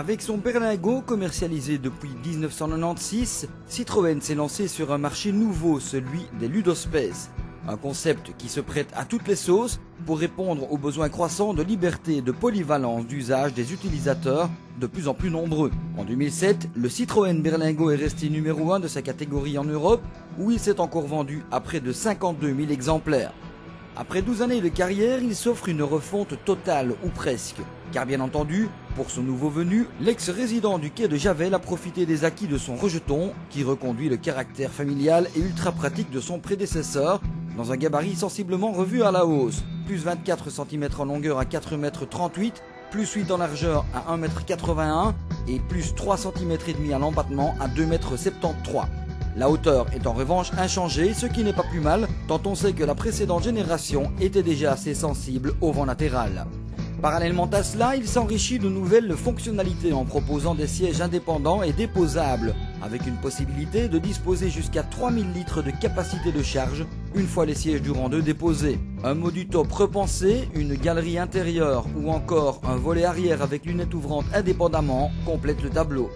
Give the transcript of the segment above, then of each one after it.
Avec son berlingot commercialisé depuis 1996, Citroën s'est lancé sur un marché nouveau, celui des ludospaces. Un concept qui se prête à toutes les sauces pour répondre aux besoins croissants de liberté et de polyvalence d'usage des utilisateurs de plus en plus nombreux. En 2007, le Citroën Berlingo est resté numéro 1 de sa catégorie en Europe, où il s'est encore vendu à près de 52 000 exemplaires. Après 12 années de carrière, il s'offre une refonte totale, ou presque. Car bien entendu, pour son nouveau venu, l'ex-résident du quai de Javel a profité des acquis de son rejeton, qui reconduit le caractère familial et ultra pratique de son prédécesseur, dans un gabarit sensiblement revu à la hausse. Plus 24 cm en longueur à 4,38 m, plus 8 en largeur à 1,81 m et plus 3,5 cm à l'empattement à 2,73 m. La hauteur est en revanche inchangée, ce qui n'est pas plus mal, tant on sait que la précédente génération était déjà assez sensible au vent latéral. Parallèlement à cela, il s'enrichit de nouvelles fonctionnalités en proposant des sièges indépendants et déposables, avec une possibilité de disposer jusqu'à 3000 litres de capacité de charge une fois les sièges du rang 2 déposés. Un mode top repensé, une galerie intérieure ou encore un volet arrière avec lunettes ouvrantes indépendamment complètent le tableau.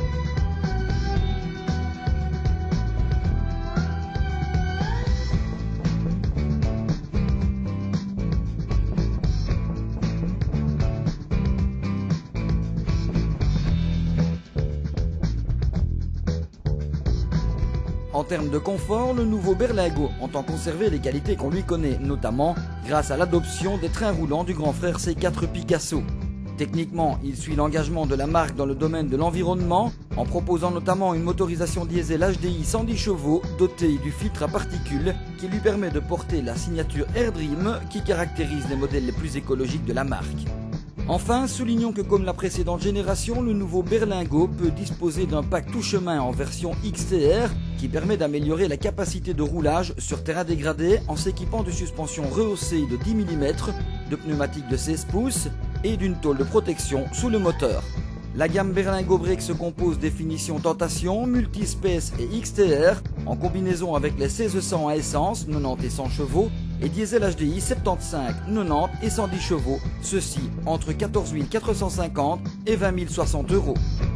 En termes de confort, le nouveau Berlingo entend conserver les qualités qu'on lui connaît, notamment grâce à l'adoption des trains roulants du grand frère C4 Picasso. Techniquement, il suit l'engagement de la marque dans le domaine de l'environnement, en proposant notamment une motorisation diesel HDI 110 chevaux dotée du filtre à particules qui lui permet de porter la signature AirDream qui caractérise les modèles les plus écologiques de la marque. Enfin, soulignons que comme la précédente génération, le nouveau Berlingo peut disposer d'un pack tout-chemin en version XTR qui permet d'améliorer la capacité de roulage sur terrain dégradé en s'équipant de suspensions rehaussées de 10 mm, de pneumatiques de 16 pouces et d'une tôle de protection sous le moteur. La gamme Berlingo Break se compose des finitions Tentation, Multispace et XTR en combinaison avec les 1600 à essence, 90 et 100 chevaux, et diesel HDI 75, 90 et 110 chevaux, ceci entre 14 450 et 20 060 €.